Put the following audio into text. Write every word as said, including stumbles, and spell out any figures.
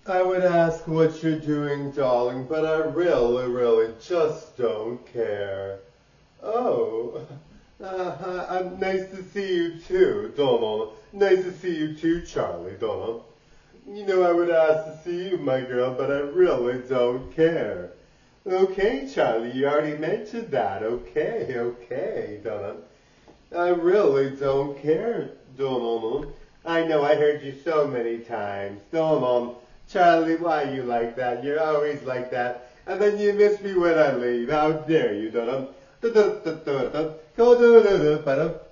I would ask what you're doing, darling, but I really, really just don't care. Oh, uh, I'm nice to see you too, Donald. Nice to see you too, Charlie, Donald. You know, I would ask to see you, my girl, but I really don't care. Okay, Charlie, you already mentioned that. Okay, okay, Donald. I really don't care, Donald. I know I heard you so many times. Donald, Charlie, why are you like that? You're always like that. And then you miss me when I leave. How dare you, Donald?